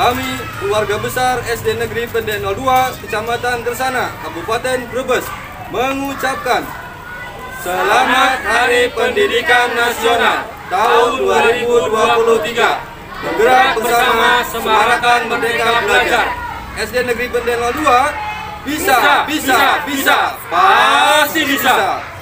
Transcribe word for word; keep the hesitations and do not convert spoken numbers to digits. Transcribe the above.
Kami, keluarga besar S D Negeri Pendek nol dua, Kecamatan Kersana, Kabupaten Brebes, mengucapkan Selamat Hari Pendidikan Nasional tahun dua ribu dua puluh tiga. Bergerak bersama, semarakan Merdeka Belajar. S D Negeri Pendek nol dua, bisa, bisa, bisa, bisa, pasti bisa.